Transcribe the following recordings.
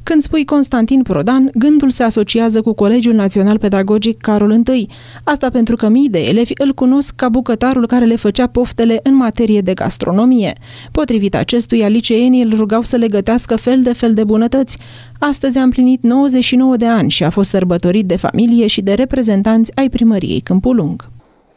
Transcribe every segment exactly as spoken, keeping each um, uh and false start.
Când spui Constantin Prodan, gândul se asociază cu Colegiul Național Pedagogic Carol întâi. Asta pentru că mii de elevi îl cunosc ca bucătarul care le făcea poftele în materie de gastronomie. Potrivit acestuia, liceenii îl rugau să le gătească fel de fel de bunătăți. Astăzi a împlinit nouăzeci și nouă de ani și a fost sărbătorit de familie și de reprezentanți ai primăriei Câmpul Lung.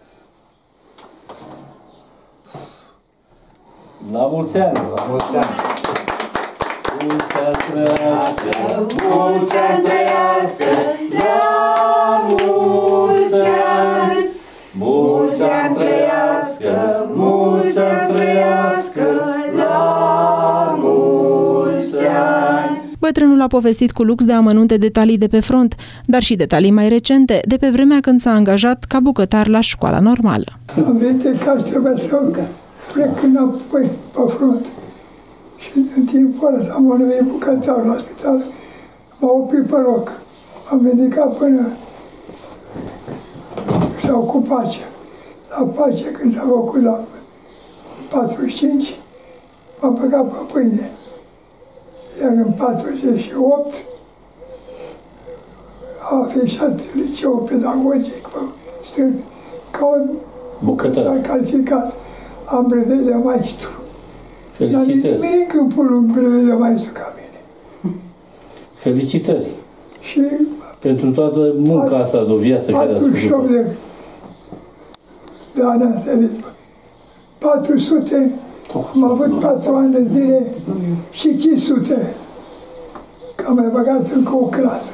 La mulți ani! La mulți ani! Mulți ani trăiască! Mulți ani trăiască! La mulți ani! Mulți ani trăiască! Mulți ani trăiască! La mulți ani! Bătrânul a povestit cu lux de amănunte detalii de pe front, dar și detalii mai recente, de pe vremea când s-a angajat ca bucătar la școala normală. Am venit de casă, trebuia să plec înapoi pe front. Și în timpul ăsta m-a numit bucătar la spital, m-a oprit pe loc. Am ridicat până sau cu pace. La pace, când s-a făcut la patruzeci și cinci, m-a băgat pe pâine. Iar în patruzeci și opt a afișat liceul pedagogic pe Stârni ca un bucătar calificat. Am brevet de maestru. Felicitări! Dar nimeni în Câmpul Lung brevet de maestru ca mine. Felicitări! Și pentru toată munca asta de o viață care ați patruzeci și opt de, de ani am servit. patru sute, am avut patru ani de zile și cinci sute. Că am mai băgat încă o clasă.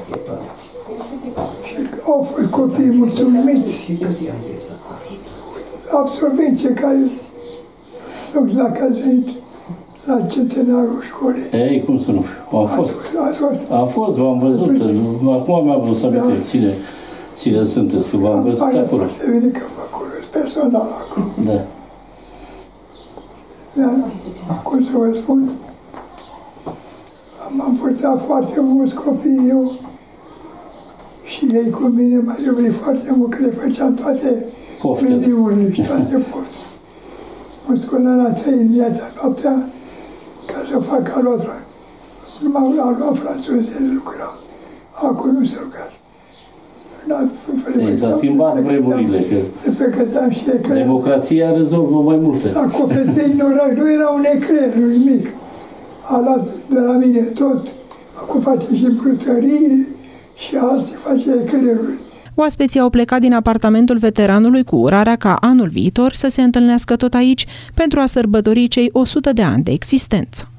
Și au fost copii mulțumiți, absolvenții care, nu știu dacă ați venit la centenarul școlii. Ei, cum să nu știu, am fost. Ați fost? Am fost, v-am văzut. Acum mi-am vrut să aminte cine, cine sunteți, că v-am văzut acolo. Pare foarte bine că mă cunosc personal acolo. Da. Dar, cum să vă spun, am purtat foarte mulți copii eu și ei cu mine m-au iubit foarte mult, că le făceam toate meniurile și toate poftele. Mă sculam la trei în viața noaptea ca să fac alotra. Numai la luat francezii lucrau. Acum nu se lucrează. S-a schimbat vremurile. Că democrația rezolvă mai multe. La Copeteni nu era un ecler, nu nimic. A luat de la mine tot. Acum face și brutării și alții face ecleruri. Oaspeții au plecat din apartamentul veteranului cu urarea ca anul viitor să se întâlnească tot aici pentru a sărbători cei o sută de ani de existență.